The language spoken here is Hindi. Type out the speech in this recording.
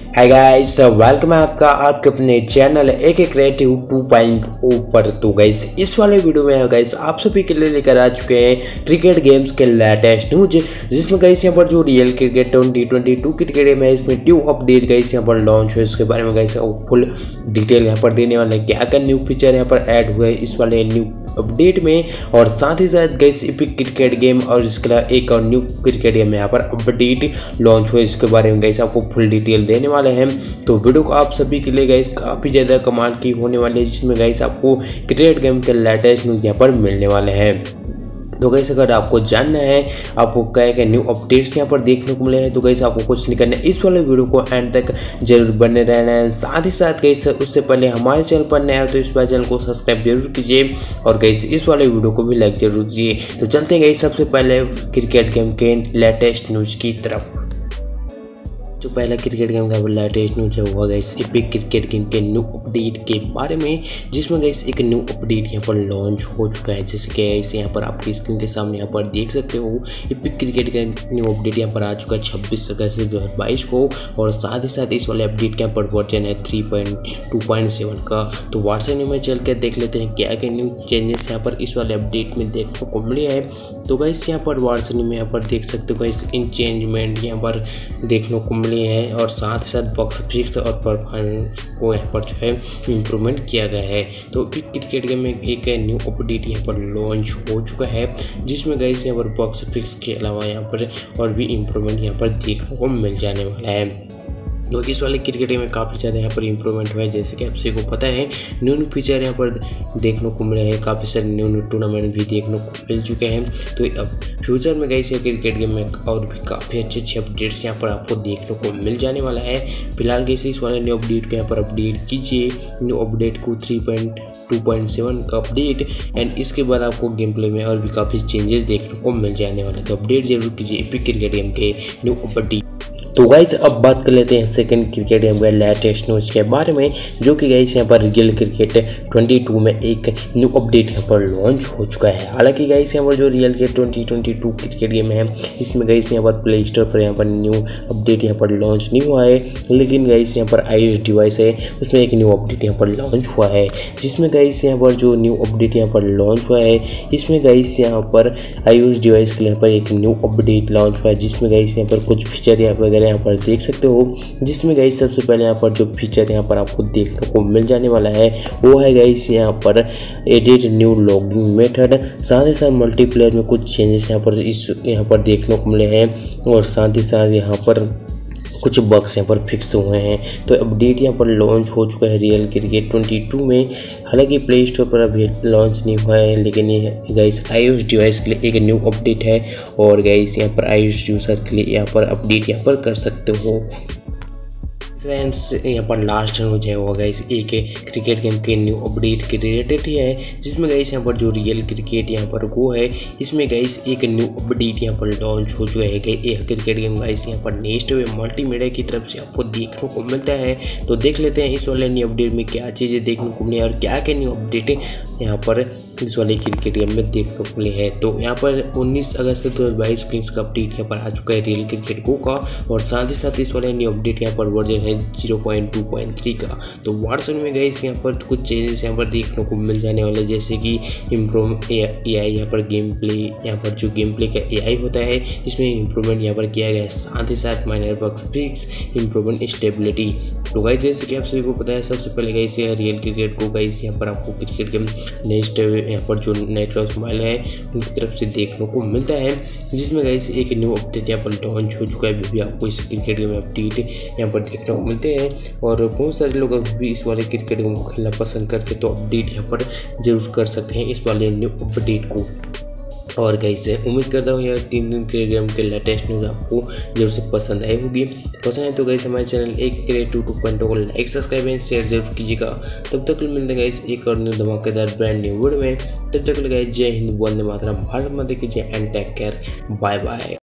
हाय गाइस, वेलकम है आपका आपके अपने चैनल एक क्रिएटिव 2.0 पर। तो गाइस इस वाले वीडियो में गाइस आप सभी के लिए लेकर आ चुके हैं क्रिकेट गेम्स के लेटेस्ट न्यूज, जिसमें गाइस यहाँ पर जो रियल क्रिकेट 2022 क्रिकेट गेम है इसमें न्यू अपडेट गाइस यहाँ पर लॉन्च हुआ, इसके बारे में गाइस फुल डिटेल यहाँ पर देने वाले हैं। क्या क्या न्यू फीचर यहाँ पर ऐड हुए इस वाले न्यू अपडेट में, और साथ ही साथ गाइस एपिक क्रिकेट गेम और इसके अलावा एक और न्यू क्रिकेट गेम यहाँ पर अपडेट लॉन्च हुआ, इसके बारे में गाइस आपको फुल डिटेल देने वाले हैं। तो वीडियो को आप सभी के लिए गाइस काफ़ी ज़्यादा कमाल की होने वाली है, जिसमें गाइस आपको क्रिकेट गेम के लेटेस्ट न्यूज़ यहाँ पर मिलने वाले हैं। तो गाइस अगर आपको जानना है आपको क्या न्यू अपडेट्स यहाँ पर देखने को मिले हैं, तो गाइस आपको कुछ नहीं करना है, इस वाले वीडियो को एंड तक जरूर बने रहना है। साथ ही साथ गाइस उससे पहले हमारे चैनल पर नया हो तो इस बार चैनल को सब्सक्राइब जरूर कीजिए और गाइस इस वाले वीडियो को भी लाइक जरूर कीजिए। तो चलते हैं गाइस सबसे पहले क्रिकेट गेम के लेटेस्ट न्यूज़ की तरफ। जो पहला क्रिकेट गेम का लेटेस्ट न्यूज है वो गाइस एपिक क्रिकेट गेम के न्यू अपडेट के बारे में, जिसमें गाइस एक न्यू अपडेट यहाँ पर लॉन्च हो चुका है, जैसे कि गाइस यहाँ पर आपकी स्क्रीन के सामने यहाँ पर देख सकते हो। एपिक क्रिकेट का न्यू अपडेट यहाँ पर आ चुका है 26 अगस्त 2022 को, और साथ ही साथ इस वाले अपडेट के यहाँ पर वर्जन है 3.2.7 का। तो व्हाट्सएप में चल कर देख लेते हैं क्या क्या न्यू चेंजेस यहाँ पर इस वाले अपडेट में देखने को मिले हैं। तो गाइस यहाँ पर व्हाट्सएप में यहाँ पर देख सकते हो गाइस इन चेंजमेंट यहाँ पर देखने को मिले हैं, और साथ ही साथ बॉक्स फिक्स और परफॉर्मेंस को यहाँ पर जो है इम्प्रूवमेंट किया गया है। तो क्रिकेट गेम में एक न्यू अपडेट यहाँ पर लॉन्च हो चुका है, जिसमें गाइस यहाँ पर बॉक्स फिक्स के अलावा यहाँ पर और भी इम्प्रूवमेंट यहाँ पर देखने को मिल जाने वाला है। तो इस वाले क्रिकेट में काफ़ी ज़्यादा यहाँ पर इम्प्रूवमेंट हुआ है, जैसे कि आप सभी को पता है न्यू फीचर यहाँ पर देखने को मिले हैं, काफ़ी सारे न्यू टूर्नामेंट भी देखने को मिल चुके हैं। तो अब फ्यूचर में गाइस क्रिकेट गेम में और भी काफ़ी अच्छे अपडेट्स यहाँ पर आपको देखने को मिल जाने वाला है। फिलहाल गाइस इस वाले न्यू अपडेट को यहाँ पर अपडेट कीजिए, न्यू अपडेट को 3.2.7 का अपडेट, एंड इसके बाद आपको गेम प्ले में और भी काफ़ी चेंजेस देखने को मिल जाने वाले हैं। तो अपडेट जरूर कीजिए एपिक क्रिकेट गेम के न्यू अपडेट। तो गाइस अब बात कर लेते हैं सेकंड क्रिकेट गेम के लेटेस्ट न्यूज़ के बारे में, जो कि गाइस यहाँ पर रियल क्रिकेट 22 में एक न्यू अपडेट यहाँ पर लॉन्च हो चुका है। हालांकि गाइस यहाँ पर जो रियल क्रिकेट 2022 क्रिकेट गेम है इसमें गाइस यहाँ पर प्ले स्टोर पर यहाँ पर न्यू अपडेट यहाँ पर लॉन्च नहीं हुआ है, लेकिन गाइस यहाँ पर iOS डिवाइस है उसमें एक न्यू अपडेट यहाँ पर लॉन्च हुआ है, जिसमें गाइस यहाँ पर जो न्यू अपडेट यहाँ पर लॉन्च हुआ है इसमें गाइस यहाँ पर iOS डिवाइस के लिए यहाँ पर एक न्यू अपडेट लॉन्च हुआ है, जिसमें गाइस यहाँ पर कुछ फीचर यहाँ पर देख सकते हो। जिसमें गाइस सबसे पहले यहाँ पर जो फीचर यहाँ पर आपको देखने को मिल जाने वाला है वो है गाइस यहाँ पर एडिट न्यू लॉगिंग मेथड। साथ ही साथ मल्टीप्लेयर में कुछ चेंजेस यहाँ पर देखने को मिले हैं, और साथ ही साथ यहाँ पर कुछ बग्स यहाँ पर फिक्स हुए हैं। तो अपडेट यहाँ पर लॉन्च हो चुका है रियल क्रिकेट 22 में। हालांकि प्ले स्टोर पर अभी लॉन्च नहीं हुआ है, लेकिन ये गाइस iOS डिवाइस के लिए एक न्यू अपडेट है, और गाइस यहाँ पर iOS यूज़र के लिए यहाँ पर अपडेट यहाँ पर कर सकते हो। फ्रेंड्स यहाँ पर लास्ट न्यूज है वो गाइस एक क्रिकेट गेम के न्यू अपडेट के रिलेटेड ही है, जिसमें गाइस यहाँ पर जो रियल क्रिकेट यहाँ पर वो है इसमें गाइस एक न्यू अपडेट यहाँ पर लॉन्च हो चुका है। एक क्रिकेट गेम गाइस यहाँ पर नेक्स्ट वे मल्टीमीडिया की तरफ से आपको देखने को मिलता है। तो देख लेते हैं इस वाले न्यू अपडेट में क्या चीज़ें देखने को मिली और क्या क्या न्यू अपडेट यहाँ पर इस वाले क्रिकेट गेम में देखने को मिले हैं। तो यहाँ पर 19 अगस्त 2022 को इसका अपडेट यहाँ पर आ चुका है रियल क्रिकेट गो का, और साथ ही साथ इस वाले न्यू अपडेट यहाँ पर वर्जन 0.2.3 का। तो व्हाट्सएप में गाइस यहाँ पर कुछ चेंजेस यहाँ पर देखने को मिल जाने वाले, जैसे कि इम्प्रूव AI यहाँ पर गेम प्ले, यहाँ पर जो गेम प्ले का AI होता है इसमें इम्प्रूवमेंट यहाँ पर किया गया है। साथ ही साथ minor bugs fix, improvement stability. तो गाइस जैसे कि आप सभी को पता है सबसे पहले गाइस रियल क्रिकेट को गाइस यहाँ पर आपको क्रिकेट गेम नेक्स्ट यहाँ पर जो नेटवर्क मोबाइल है उनकी तरफ से देखने को मिलता है, जिसमें गाइस एक न्यू अपडेट यहाँ पर लॉन्च हो चुका है। भी आपको इस क्रिकेट गेम अपडेट यहाँ पर देखने को मिलते हैं, और बहुत सारे लोग अभी भी इस वाले क्रिकेट गेम को खेलना पसंद करते हैं। तो अपडेट यहाँ पर जरूर कर सकते हैं इस वाले न्यू अपडेट को। और गाइस उम्मीद करता हूँ यार 3 दिन के गेम के लेटेस्ट न्यूज़ आपको जरूर से पसंद आई होगी। पसंद है तो गाइस हमारे चैनल एक क्रिएटिव 2.0 को लाइक सब्सक्राइब एंड शेयर जरूर कीजिएगा। तब तक मिलते हैं गाइस एक और न्यू धमाकेदार ब्रांड न्यू वीडियो में। तब तक गाइस जय हिंद, वंदे मातरम, भारत माता की जय, and take care, bye bye.